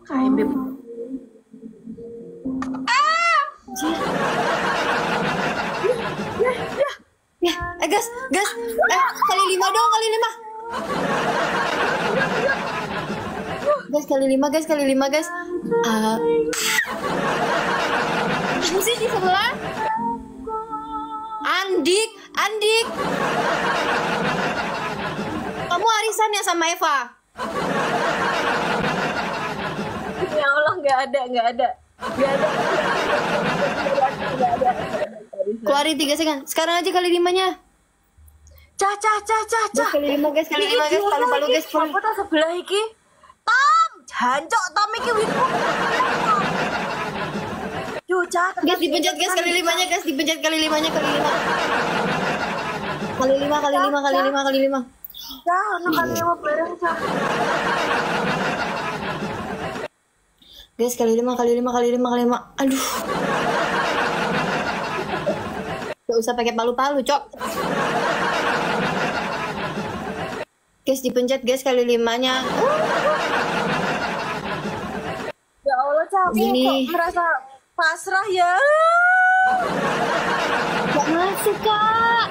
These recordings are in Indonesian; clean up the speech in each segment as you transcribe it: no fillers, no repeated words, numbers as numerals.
KMB. Ya, gas, kali 5 dong, kali 5. Guys, kali 5, guys. Sih di sebelah. Andik. Kamu arisan ya sama Eva? Ya Allah, nggak ada. Keluarin 3 second. Sekarang aja kali 5-nya. Cah. Kali 5, guys. Palu guys. Kamu tak sebelah iki. Tom, jancok Tom iki witku. Yo, cah. Guys, dipencet guys kali 5-nya, guys. Dipencet kali 5-nya, kali 5. Kali 5. Cah, ono kali 5 bareng, cah. Guys, kali 5. Aduh. Gak usah pakai palu-palu, Cok. Guys, dipencet guys kali 5-nya. Ya Allah, cah. Aku Gini. kok merasa pasrah ya. Gak masuk, Kak.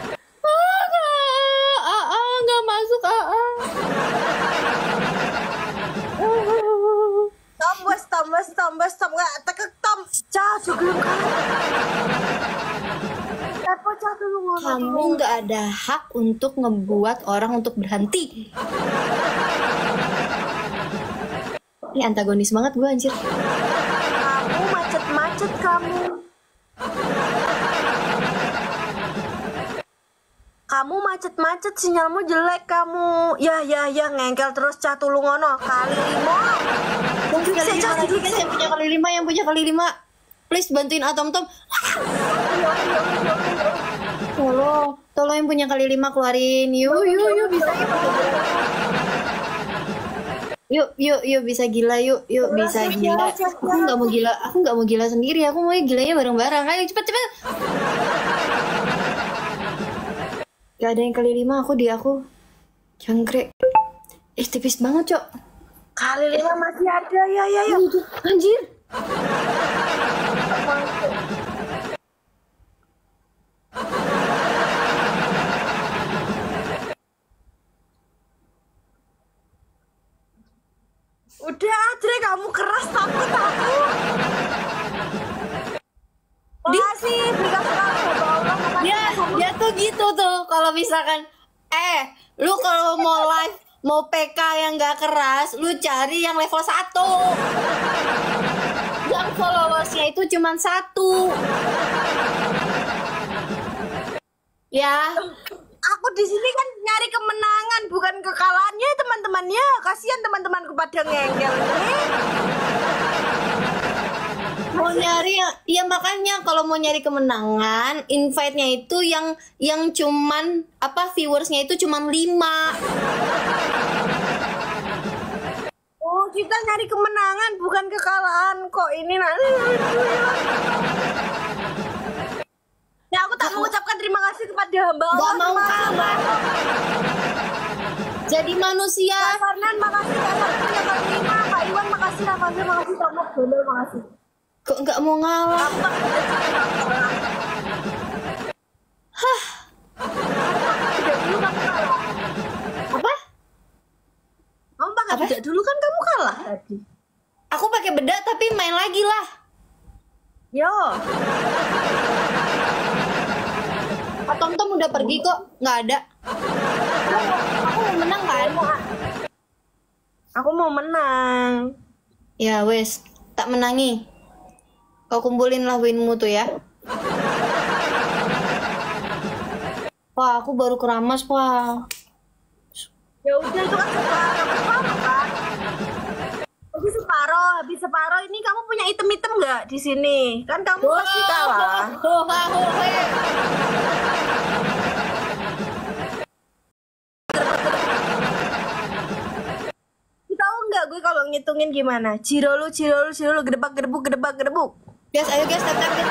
Gak masuk, Tom, nggak tekek Tom. Cah, juga kan. Apa cah dulu ngono? Kamu gak ada hak untuk ngebuat orang untuk berhenti. Ini antagonis banget gue, anjir. Kamu macet kamu. Kamu macet sinyalmu jelek kamu. Ya ngengkel terus cah tulung ngono. Kali 5. Mungkin kali 5 lagi guys yang punya kali 5. Please bantuin Atom. Tolong yang punya kali 5 keluarin. Yuk bisa yuk bisa gila yuk bisa gila. Aku nggak mau gila sendiri, aku mau gilanya bareng-bareng. Ayo cepet. Gak ada yang kali 5, aku jangkrik. Tipis banget, Cok. Kali 5 masih ada. Ya. Anjir. Udah, Adre, kamu keras, takut aku. Makasih, dikasih kamu. Dia tuh gitu tuh kalau misalkan lu kalau mau live mau PK yang gak keras, lu cari yang level 1. Yang followersnya itu cuma 1. Ya. Aku di sini kan nyari kemenangan, bukan kekalahannya, teman-temannya. Kasihan teman-temanku pada ngengkel ini. Mau nyari ya makanya kalau mau nyari kemenangan, invite-nya itu yang cuman viewersnya itu cuman 5. Oh, kita nyari kemenangan bukan kekalahan kok ini Ya, aku tak mengucapkan terima kasih kepada hamba Allah. Gak mau kalah. Jadi manusia. Kak Farnan, makasih. Kak Farnan punya kali 5. Kak Iwan, makasih. Kak Fazil, makasih. Kak Mak, Gondol, makasih. Kok nggak mau ngalah? Hah? Apa? Kamu pakai bedak dulu kan kamu kalah tadi. Aku pakai bedak tapi main lagi lah. Yo. Tom udah pergi kok, nggak ada. Aku mau menang kan? Aku mau menang. Ya wes, tak menangi. Kau kumpulin lah winmu tuh ya. Wah, aku baru keramas, Pak. Ya udah, itu kan separuh kan. Habis separuh ini kamu punya item-item nggak di sini? Kan kamu pasti kalah. Tahu nggak gue kalau ngitungin gimana? Ciro lu, gedebak, gedebuk. Guys, ayo guys,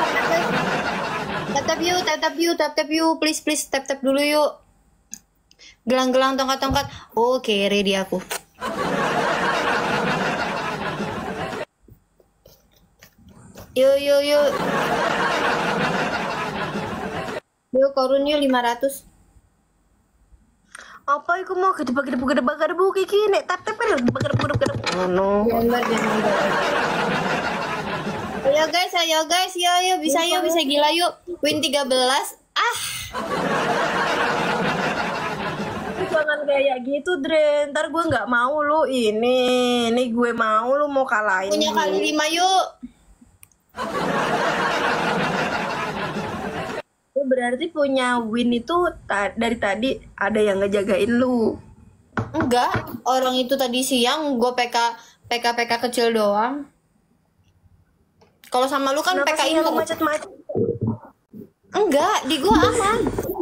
tap yuk, please, tap dulu yuk. Gelang-gelang, tongkat. Oke, ready aku. Yuk. Yuk korun yuk 500. Apa iku mau gedebak iki nek tap kan gedebak. Ngono. Gambar. Ayo guys, yuk bisa gila yuk. Win 13. Jangan kayak gitu, Dre. Ntar gue nggak mau lu ini gue mau lu mau kalahin. Punya kali 5 yuk. Lu berarti punya win itu dari tadi ada yang ngejagain lu. Enggak, orang itu tadi siang gue PK kecil doang. Kalau sama lu kan Kenapa PK sinyal itu. lu macet-macet? Enggak, di gua aman.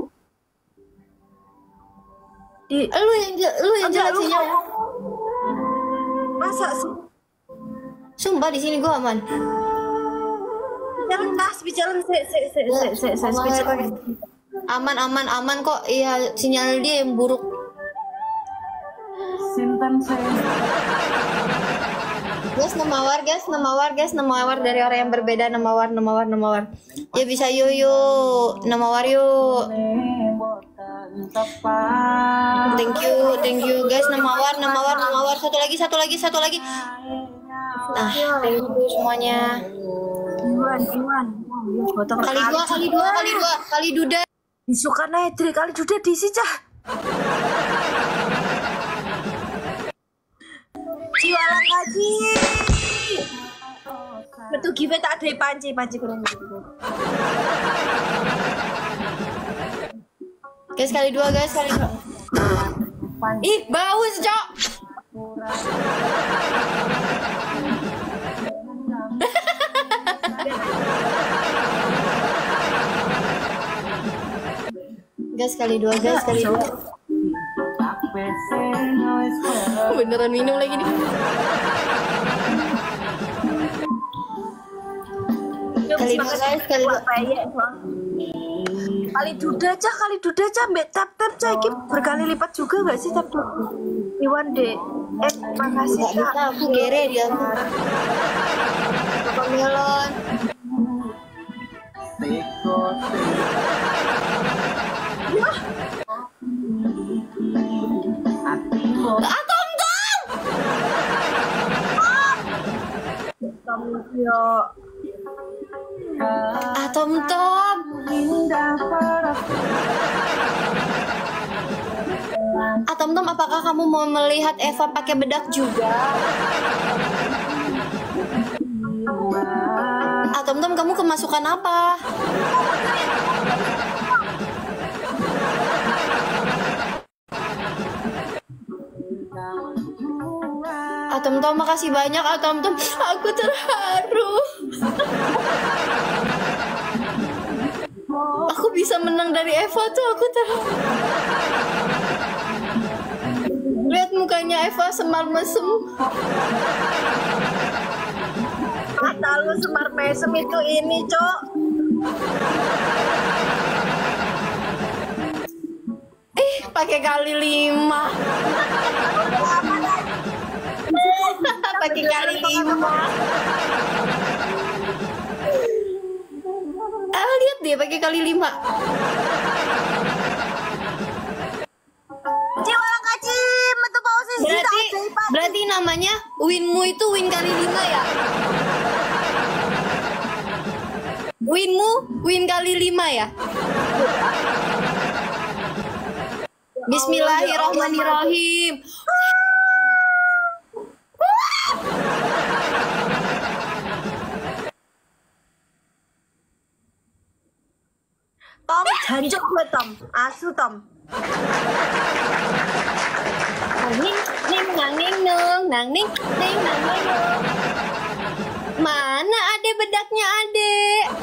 Lu yang Enggak, jelek lu sinyal. Masa sih? Sumpah di sini gua aman. Jalan Aman kok. Iya, sinyal dia yang buruk. Simpan saya. Guys, namawar dari orang yang berbeda, namawar. Ya bisa yuk. Namawar yuk. Thank you guys, namawar. Satu lagi. Nah, thank you semuanya. Iwan. Kali duda. Disuka Nedri kali duda diisi cah. Jualan kaji. Betul give tak ada panci kurang gitu. Guys, kali dua. Ih, baus, Cok. Guys, kali dua. Beneran minum lagi nih. Kali dua. Kali duda cah mbak tap cah ini berkali lipat juga gak sih tap Iwan deh. Makasih Gak bisa, aku gere dia. Bapak melon. Tom. Tom, apakah kamu mau melihat Eva pakai bedak juga? Tom, kamu kemasukan apa? Tom, makasih banyak Tom. Aku terharu. Aku bisa menang dari Eva tuh, aku terharu. Lihat mukanya Eva semar mesem. Mata lu semar mesem itu ini, Cok. Pakai kali 5. Pakai kali 5. Lihat dia pakai kali 5. Berarti namanya winmu itu win kali 5 ya? Winmu win kali 5 ya? Bismillahirrahmanirrahim. Tom, jancuk gue Tom. Asu Tom. Nang. Mana ade bedaknya ade?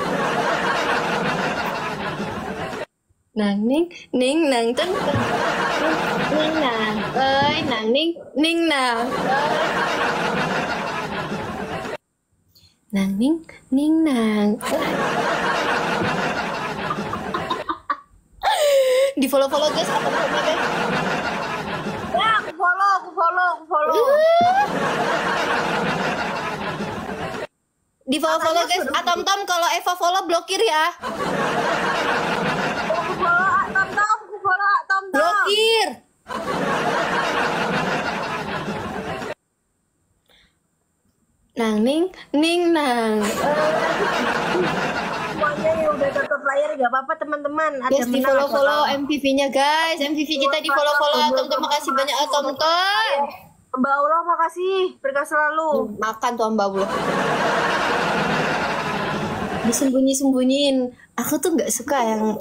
Nang ning nang teng. Ning nang, nang ning nang. Nang ning nang. Di follow guys, guys. Ya, aku follow. Di follow guys. Tom kalau Eva follow blokir ya. Aku follow Tom. Blokir. Nang ning nang. Semuanya yang udah tutup layar gak apa-apa teman-teman. Ada Guys, di menang, follow ada MVV-nya guys. MVV kita di follow Tom. Makasih banyak Tom. Mbak Allah makasih, berkah selalu. Makan tuh Mbak Allah. Disembunyi-sembunyiin. Aku tuh nggak suka yang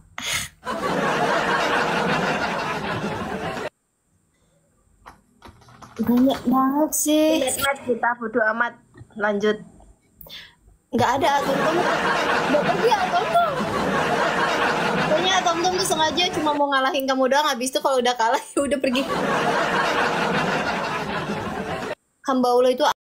banyak banget sih. Net kita bodo amat. Lanjut. Nggak ada Tom. Nggak pergi Tom. Pokoknya Tom tuh sengaja cuma mau ngalahin kamu doang. Habis itu kalau udah kalah ya udah pergi. Hamba Allah itu